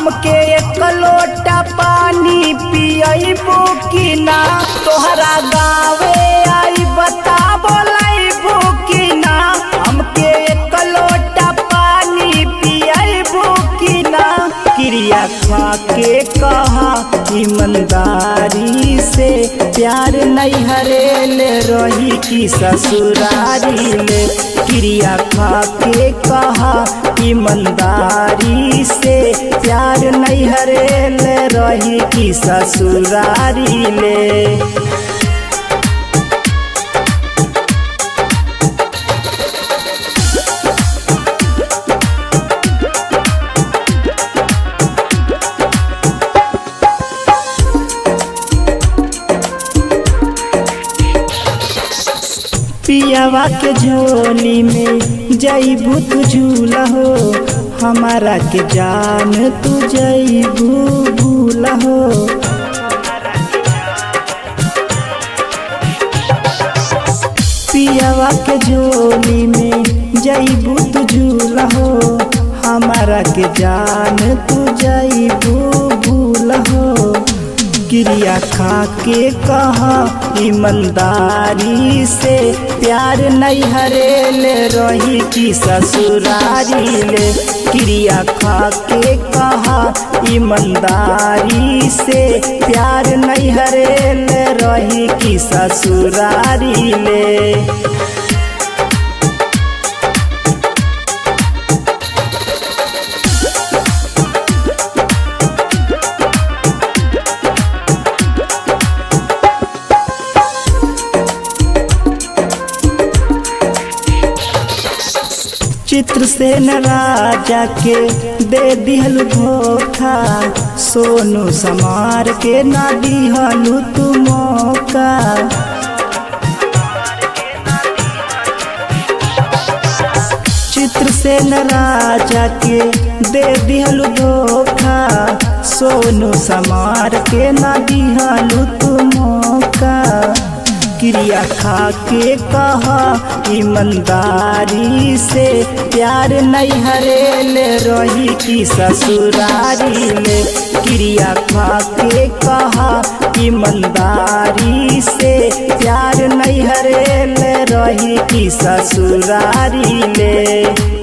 हमके एक लोटा पानी पियबू कि ना, तोहरा गावे आई बता बोलबू कि ना, हमके एक लोटा पानी पियबू कि ना। क्रिया खा के कहा ईमानदारी से, प्यार नहीं हरेल रही कि ससुरारी में। क्रिया खा के कहा ईमानदारी से, प्यार नहीं हरेल रही कि ससुरारी में। पियावा के झोली में जईबू तू झूला हो, हमारा के जान तू जईबू भूला हो। पियावा के झोली में जईबू तू झूला हो, हमारा के जान तू जईबू भूला हो। क्रिया खा के कहा ईमानदारी से, प्यार नहीं हरेल रही कि ससुरारी ले। क्रिया खा के कहा ईमानदारी से, प्यार नहीं हरेल रही कि ससुरारी ले। चित्र से न राजा के दे दिहलु धोखा, सोनू समार के ना दिहलु तू मौका। चित्र से न राजा के दे दिहलु धोखा, सोनू समार के ना दिहलु तू मौका। क्रिया खा के कहा ईमानदारी से, प्यार नहीं हरेल रही कि ससुरारी में। क्रिया खा के कहा ईमानदारी से, प्यार नहीं हरेल रही कि ससुरारी में।